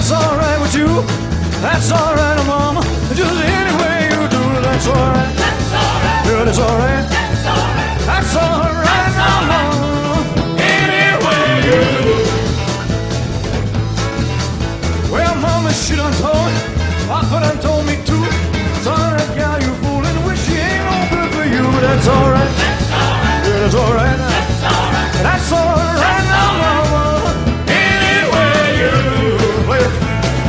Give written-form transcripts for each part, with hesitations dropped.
That's alright with you. That's alright, mama. Just any way you do it, that's alright. That's alright. Yeah, that's alright. That's alright. That's alright, mama. Any way you do. Well, mama, she done told me. Papa done told me too. Son, that gal you fooling, wish she ain't no good for you, but that's alright. That's alright. Yeah, that's alright. That's alright. That's alright, mama. Any way you do. Play it.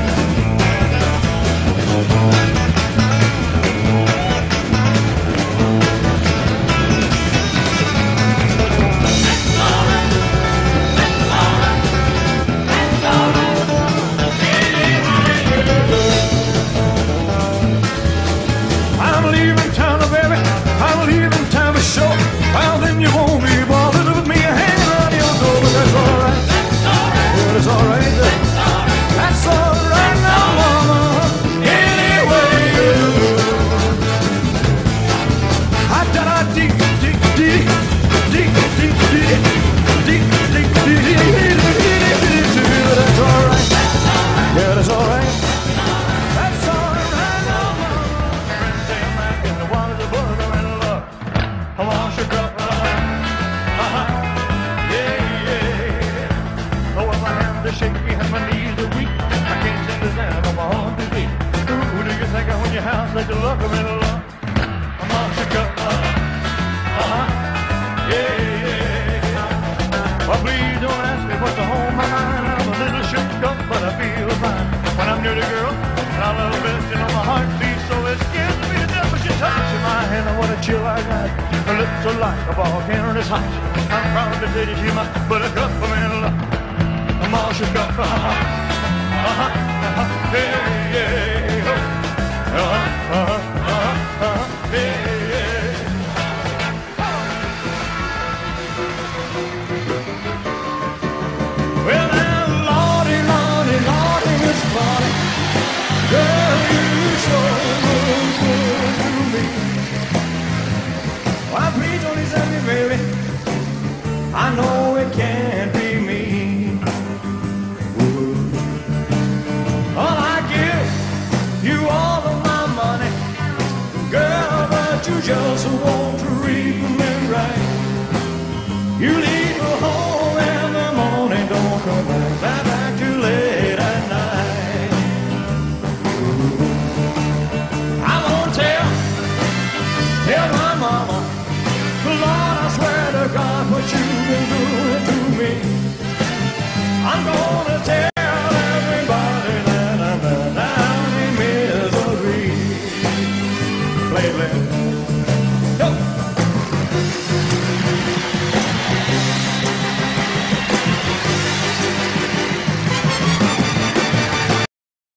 I'm leaving town, baby. I'm leaving town for sure. Well, then you won't be bothered with me hanging around your door, but that's alright. That's alright. Yeah, that's alright. That's alright. That's alright now, mama. Any way you do. I done a deep, deep, deep, deep, deep, deep, deep, deep, deep, that's alright. Yeah, that's alright. That's alright now, mama. In the waters of butter and love. Come on, sugar. Yeah, yeah. Oh, well, my hands are shaky and my knees are weak. I can't seem to stand on my own two feet. Who do you think of when you have such a look of it, love? Come on, sugar. Yeah, yeah. Well, please don't ask me what's on my mind. I'm a little shook up, but I feel fine. When I'm near the girl, and I love it, you know my heart beats so it scares me to death. But she touches my hand, and what a chill I got. Her lips are like a volcano that's hot. I'm proud to say that she's my buttercup for me, love. I'm all shook up. Yeah, yeah. Yeah.